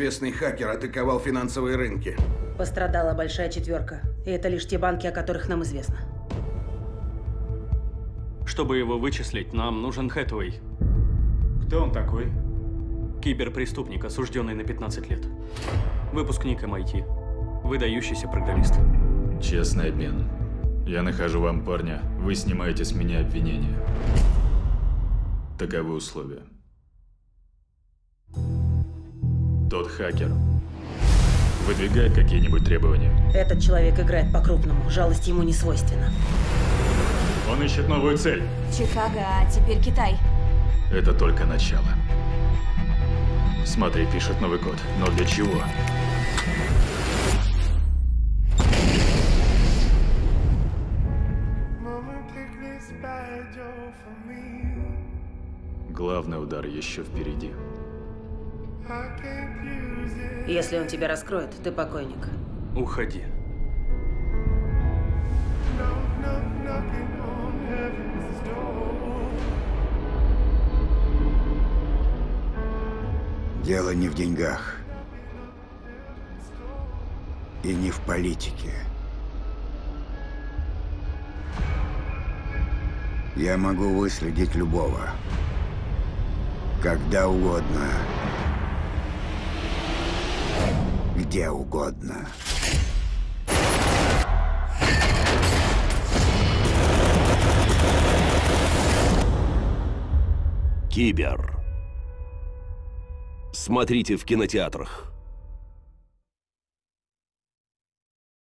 Неизвестный хакер атаковал финансовые рынки. Пострадала большая четверка. И это лишь те банки, о которых нам известно. Чтобы его вычислить, нам нужен Хэтуэй. Кто он такой? Киберпреступник, осужденный на 15 лет. Выпускник MIT. Выдающийся программист. Честный обмен. Я нахожу вам парня, вы снимаете с меня обвинения. Таковы условия. Тот хакер выдвигает какие-нибудь требования? Этот человек играет по-крупному. Жалость ему не свойственна. Он ищет новую цель. Чикаго, а теперь Китай. Это только начало. Смотри, пишет новый код. Но для чего? Главный удар еще впереди. Если он тебя раскроет, ты покойник. Уходи. Дело не в деньгах. И не в политике. Я могу выследить любого. Когда угодно. Где угодно. Кибер. Смотрите в кинотеатрах.